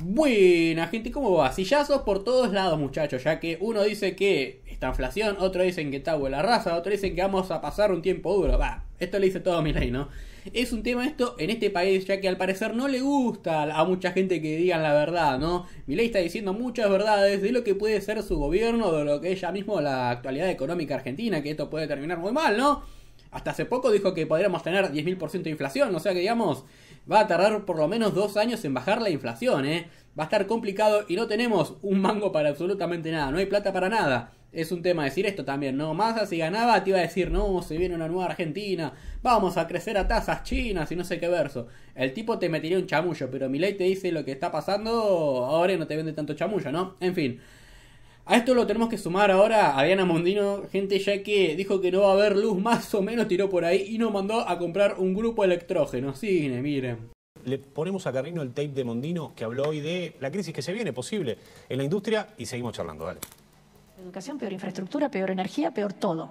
Buena gente, ¿cómo va? Sillazos por todos lados, muchachos, ya que uno dice que está inflación, otro dicen que está buena raza, otro dicen que vamos a pasar un tiempo duro. Va, esto le dice todo Milei, ¿no? Es un tema esto en este país, ya que al parecer no le gusta a mucha gente que digan la verdad, ¿no? Milei está diciendo muchas verdades de lo que puede ser su gobierno, de lo que es ya mismo la actualidad económica argentina, que esto puede terminar muy mal, ¿no? Hasta hace poco dijo que podríamos tener 10.000% de inflación, o sea que digamos, va a tardar por lo menos 2 años en bajar la inflación, ¿eh? Va a estar complicado y no tenemos un mango para absolutamente nada, no hay plata para nada. Es un tema decir esto también, ¿no? Massa si ganaba te iba a decir, no, se viene una nueva Argentina, vamos a crecer a tasas chinas y no sé qué verso. El tipo te metería un chamullo, pero Milei te dice lo que está pasando ahora y no te vende tanto chamullo, ¿no? En fin. A esto lo tenemos que sumar ahora a Diana Mondino, gente ya que dijo que no va a haber luz, más o menos tiró por ahí y nos mandó a comprar un grupo electrógeno. Cine, miren. Le ponemos a Carrino el tape de Mondino que habló hoy de la crisis que se viene posible en la industria y seguimos charlando, dale. Educación, peor infraestructura, peor energía, peor todo.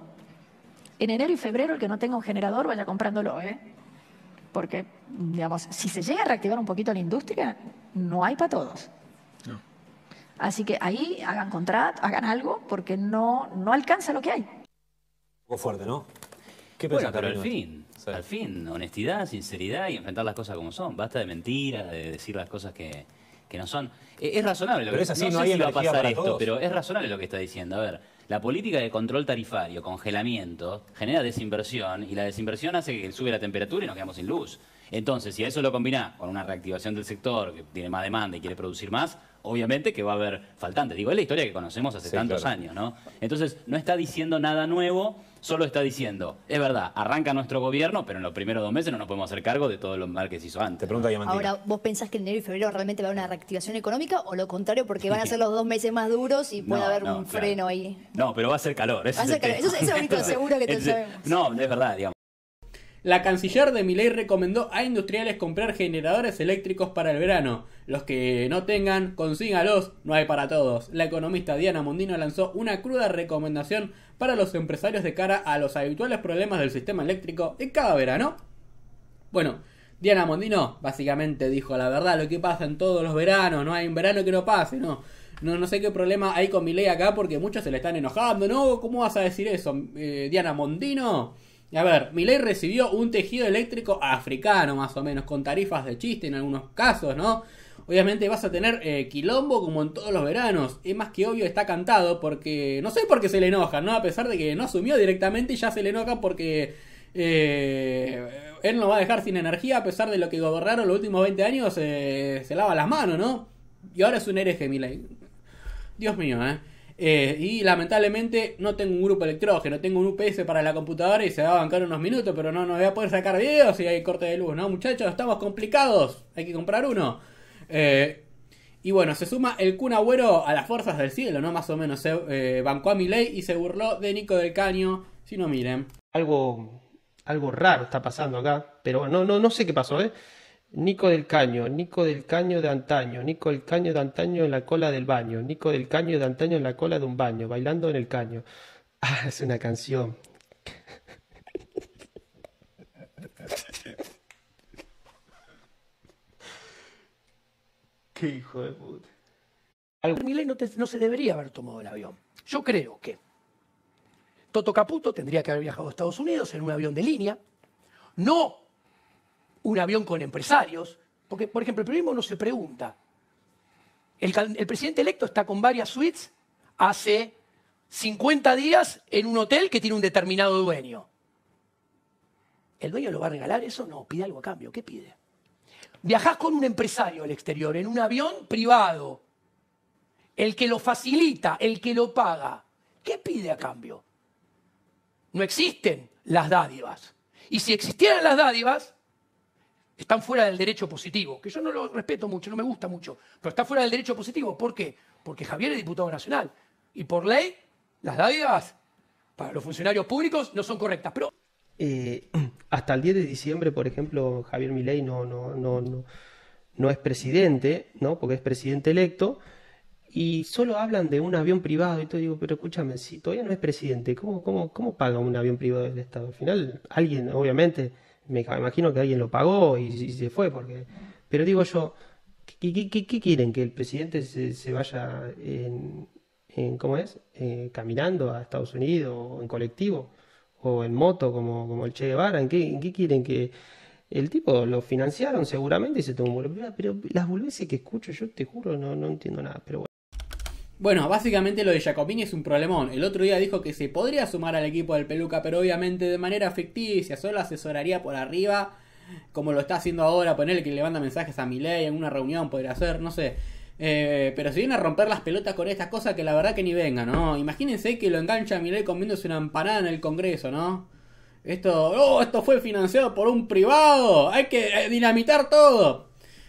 En enero y febrero el que no tenga un generador vaya comprándolo, ¿eh? Porque, digamos, si se llega a reactivar un poquito la industria, no hay para todos. No. Así que ahí hagan contrato, hagan algo, porque no alcanza lo que hay. Un poco fuerte, ¿no? ¿Qué Bueno, pensás, pero Carrino? al fin, honestidad, sinceridad y enfrentar las cosas como son. Basta de mentiras, de decir las cosas que no son. Es razonable lo Pero que es así, no no sé hay si va a energía pasar para esto, todos. pero es razonable lo que está diciendo. A ver, la política de control tarifario, congelamiento, genera desinversión y la desinversión hace que sube la temperatura y nos quedamos sin luz. Entonces, si a eso lo combinás con una reactivación del sector que tiene más demanda y quiere producir más, obviamente que va a haber faltantes. Digo, es la historia que conocemos hace tantos años, ¿no? Entonces, no está diciendo nada nuevo, solo está diciendo, es verdad, arranca nuestro gobierno, pero en los primeros 2 meses no nos podemos hacer cargo de todo lo mal que se hizo antes. Te pregunta Diamantina. Ahora, ¿vos pensás que en enero y febrero realmente va a haber una reactivación económica o lo contrario, porque van a ser los 2 meses más duros y puede haber un freno ahí? No, pero va a ser calor. Va a ser calor. Eso es bonito, seguro que te lo sabemos. No, es verdad, digamos. La canciller de Milei recomendó a industriales comprar generadores eléctricos para el verano. Los que no tengan, consígalos, no hay para todos. La economista Diana Mondino lanzó una cruda recomendación para los empresarios de cara a los habituales problemas del sistema eléctrico de cada verano. Bueno, Diana Mondino básicamente dijo la verdad, lo que pasa en todos los veranos, no hay un verano que no pase, no sé qué problema hay con Milei acá porque muchos se le están enojando, ¿no? ¿Cómo vas a decir eso, Diana Mondino? A ver, Milei recibió un tejido eléctrico africano más o menos, con tarifas de chiste en algunos casos, ¿no? Obviamente vas a tener quilombo como en todos los veranos. Es más que obvio, está cantado porque... No sé por qué se le enojan, ¿no? A pesar de que no asumió directamente y ya se le enoja porque... él no va a dejar sin energía a pesar de lo que gobernaron los últimos 20 años. Se lava las manos, ¿no? Y ahora es un hereje, Milei. Dios mío, y lamentablemente no tengo un grupo electrógeno, tengo un UPS para la computadora y se va a bancar unos minutos, pero no voy a poder sacar videos si hay corte de luz, ¿no? Muchachos, estamos complicados, hay que comprar uno. Y bueno, se suma el Kun Agüero a las fuerzas del cielo, ¿no? Más o menos, se bancó a Milei y se burló de Nico del Caño, si no miren. Algo raro está pasando acá, pero no sé qué pasó, Nico del Caño de antaño, Nico del Caño de antaño en la cola del baño, Nico del Caño de antaño en la cola de un baño, bailando en el caño. Ah, es una canción. Qué hijo de puta. Milei no se debería haber tomado el avión. Yo creo que Toto Caputo tendría que haber viajado a Estados Unidos en un avión de línea, no un avión con empresarios, porque, por ejemplo, el periodismo no se pregunta. El presidente electo está con varias suites hace 50 días en un hotel que tiene un determinado dueño. ¿El dueño lo va a regalar eso? No, pide algo a cambio. ¿Qué pide? Viajás con un empresario al exterior en un avión privado. El que lo facilita, el que lo paga. ¿Qué pide a cambio? No existen las dádivas. Y si existieran las dádivas, están fuera del derecho positivo, que yo no lo respeto mucho, no me gusta mucho, pero está fuera del derecho positivo. ¿Por qué? Porque Javier es diputado nacional. Y por ley, las dádivas para los funcionarios públicos no son correctas. Pero hasta el 10 de diciembre, por ejemplo, Javier Milei no es presidente, ¿no? Porque es presidente electo, y solo hablan de un avión privado. Y todo digo, pero escúchame, si todavía no es presidente, ¿cómo paga un avión privado del Estado? Al final, alguien, obviamente, me imagino que alguien lo pagó y se fue, porque... Pero digo yo, ¿Qué quieren? ¿Que el presidente se vaya ¿cómo es? Caminando a Estados Unidos, o en colectivo, o en moto, como el Che Guevara? ¿En qué quieren que...? El tipo lo financiaron seguramente y se tomó un vuelo. Pero las boludeces que escucho, yo te juro, no entiendo nada, pero bueno. Bueno, básicamente lo de Giacomini es un problemón. El otro día dijo que se podría sumar al equipo del Peluca, pero obviamente de manera ficticia, solo asesoraría por arriba, como lo está haciendo ahora, ponerle que le manda mensajes a Milei en una reunión, podría ser, no sé. Pero si viene a romper las pelotas con estas cosas, que la verdad que ni venga, ¿no? Imagínense que lo engancha a Milei comiéndose una empanada en el Congreso, ¿no? Esto fue financiado por un privado, hay que dinamitar todo.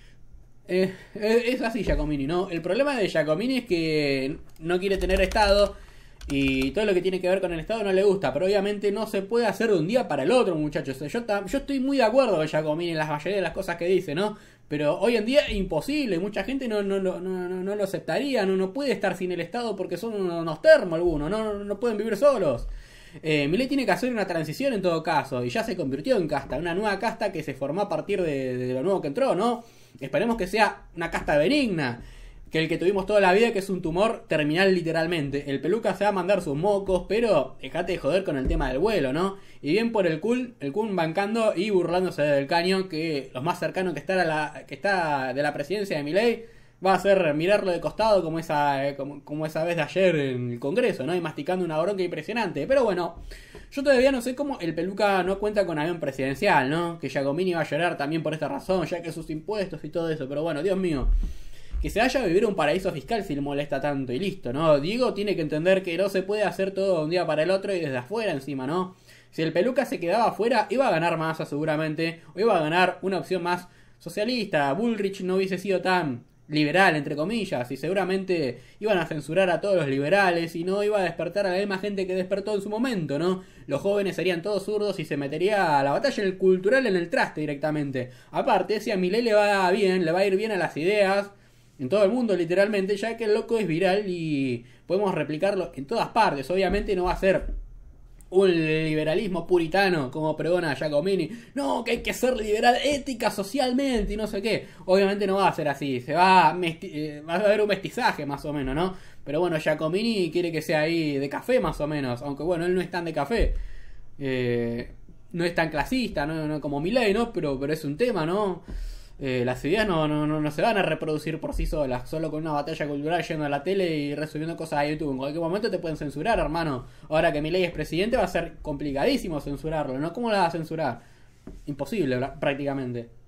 Es así Giacomini, ¿no? El problema de Giacomini es que no quiere tener Estado y todo lo que tiene que ver con el Estado no le gusta, pero obviamente no se puede hacer de un día para el otro, muchachos. Yo estoy muy de acuerdo con Giacomini en la mayoría de las cosas que dice, ¿no? Pero hoy en día es imposible, mucha gente no lo aceptaría, no puede estar sin el Estado porque son unos termos algunos, no pueden vivir solos. Milei tiene que hacer una transición en todo caso, y ya se convirtió en casta, una nueva casta que se formó a partir de lo nuevo que entró, ¿no? Esperemos que sea una casta benigna, que el que tuvimos toda la vida, que es un tumor terminal literalmente. El Peluca se va a mandar sus mocos, pero dejate de joder con el tema del vuelo, ¿no? Y bien por el Kun bancando y burlándose del Caño, que lo más cercano que está de la presidencia de Milei va a ser mirarlo de costado como esa vez de ayer en el Congreso, ¿no? Y masticando una bronca impresionante. Pero bueno, yo todavía no sé cómo el Peluca no cuenta con avión presidencial, ¿no? Que Giacomini va a llorar también por esta razón, ya que sus impuestos y todo eso. Pero bueno, Dios mío, que se vaya a vivir un paraíso fiscal si le molesta tanto y listo, ¿no? Diego tiene que entender que no se puede hacer todo de un día para el otro y desde afuera encima, ¿no? Si el Peluca se quedaba afuera, iba a ganar Massa seguramente, o iba a ganar una opción más socialista. Bullrich no hubiese sido tan liberal, entre comillas, y seguramente iban a censurar a todos los liberales y no iba a despertar a la misma gente que despertó en su momento, ¿no? Los jóvenes serían todos zurdos y se metería a la batalla en el cultural en el traste directamente. Aparte, si a Milei le va bien, le va a ir bien a las ideas en todo el mundo literalmente, ya que el loco es viral y podemos replicarlo en todas partes. Obviamente no va a ser un liberalismo puritano como pregona Giacomini, no, que hay que ser liberal ética, socialmente y no sé qué. Obviamente no va a ser así, va a haber un mestizaje más o menos, ¿no? Pero bueno, Giacomini quiere que sea ahí de café más o menos, aunque bueno, él no es tan de café, no es tan clasista, no como Milei, ¿no? Pero es un tema, ¿no? Las ideas no se van a reproducir por sí solas, solo con una batalla cultural yendo a la tele y resubiendo cosas a YouTube. En cualquier momento te pueden censurar, hermano. Ahora que Milei es presidente va a ser complicadísimo censurarlo, ¿no? ¿Cómo la va a censurar? Imposible, prácticamente.